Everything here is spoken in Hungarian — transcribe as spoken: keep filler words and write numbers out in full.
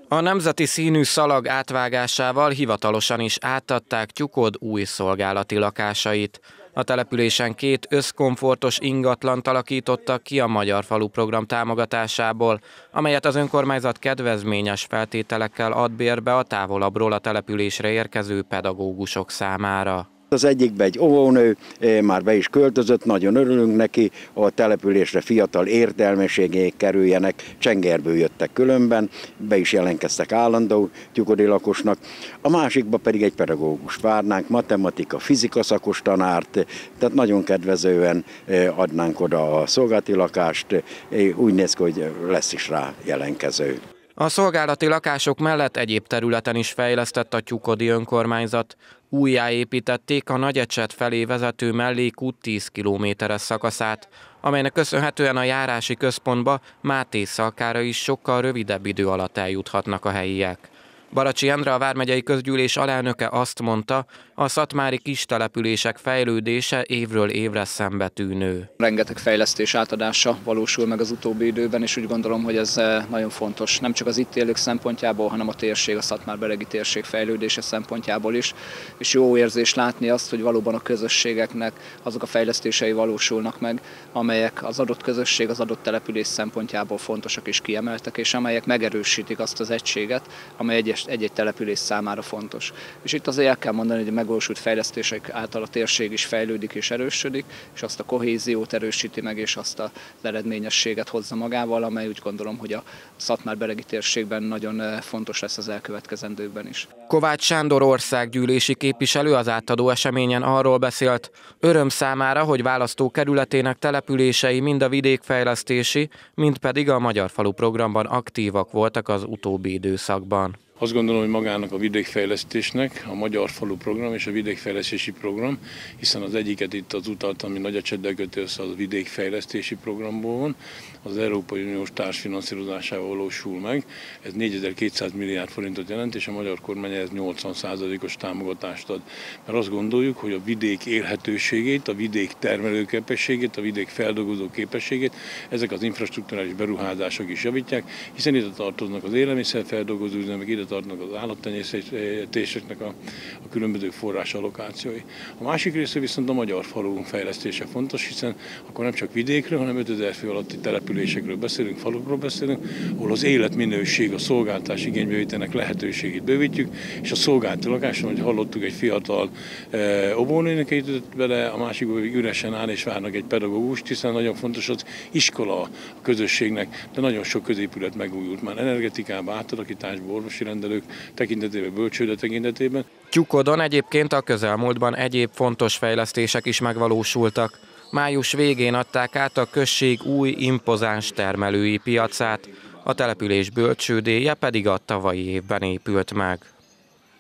A nemzeti színű szalag átvágásával hivatalosan is átadták Tyukod új szolgálati lakásait. A településen két összkomfortos ingatlant alakítottak ki a Magyar Falu program támogatásából, amelyet az önkormányzat kedvezményes feltételekkel ad bérbe a távolabbról a településre érkező pedagógusok számára. Az egyikbe egy óvónő már be is költözött, nagyon örülünk neki, a településre fiatal értelmiségek kerüljenek, Csengerből jöttek különben, be is jelentkeztek állandó tyukodi lakosnak. A másikba pedig egy pedagógust várnánk, matematika, fizika szakos tanárt, tehát nagyon kedvezően adnánk oda a szolgálati lakást, úgy néz ki, hogy lesz is rá jelentkező. A szolgálati lakások mellett egyéb területen is fejlesztett a tyukodi önkormányzat. Újjáépítették a Nagyecset felé vezető mellékút tíz kilométeres szakaszát, amelynek köszönhetően a járási központba Máté-Szalkára is sokkal rövidebb idő alatt eljuthatnak a helyiek. Baracsi Endre, a vármegyei közgyűlés alelnöke azt mondta, a szatmári kistelepülések fejlődése évről évre szembetűnő. Rengeteg fejlesztés átadása valósul meg az utóbbi időben, és úgy gondolom, hogy ez nagyon fontos, nem csak az itt élők szempontjából, hanem a térség, a szatmár-beregi térség fejlődése szempontjából is. És jó érzés látni azt, hogy valóban a közösségeknek azok a fejlesztései valósulnak meg, amelyek az adott közösség, az adott település szempontjából fontosak és kiemeltek, és amelyek megerősítik azt az egységet, amely egy-egy település számára fontos. És itt azért el kell mondani, hogy a megvalósult fejlesztések által a térség is fejlődik és erősödik, és azt a kohéziót erősíti meg, és azt az eredményességet hozza magával, amely úgy gondolom, hogy a szatmár-beregi térségben nagyon fontos lesz az elkövetkezendőkben is. Kovács Sándor országgyűlési képviselő az átadó eseményen arról beszélt, öröm számára, hogy választókerületének települései mind a vidékfejlesztési, mind pedig a Magyar Falu programban aktívak voltak az utóbbi időszakban. Azt gondolom, hogy magának a vidékfejlesztésnek a Magyar Falu program és a vidékfejlesztési program, hiszen az egyiket itt az utaltam, ami Nagyecsettel köti össze, az vidékfejlesztési programból van, az Európai Uniós társfinanszírozásával valósul meg. Ez négyezer-kétszáz milliárd forintot jelent, és a magyar kormány ez nyolcvan százalékos támogatást ad. Mert azt gondoljuk, hogy a vidék élhetőségét, a vidék termelőképességét, a vidék feldolgozó képességét ezek az infrastrukturális beruházások is javítják, hiszen ide tartoznak az élelmiszerfeldolgozó üzemek, ide tartoznak az állattenyésztéseknek a, a különböző forrás allokációi. A másik része viszont a Magyar Falu fejlesztése fontos, hiszen akkor nem csak vidékről, hanem ötezer fő alatti településekről beszélünk, falukról beszélünk, ahol az életminőség, a szolgáltás igénybevételnek lehetőségét bővítjük, és a szolgálati lakáson, hogy hallottuk, egy fiatal e, óvónőnek jutott bele, a másikban pedig üresen áll és várnak egy pedagógust, hiszen nagyon fontos az iskola a közösségnek, de nagyon sok középület megújult már energetikában, átalakításban, orvosi rendelők tekintetében, bölcsőde tekintetében. Tyukodon egyébként a közelmúltban egyéb fontos fejlesztések is megvalósultak. Május végén adták át a község új impozáns termelői piacát, a település bölcsődéje pedig a tavalyi évben épült meg.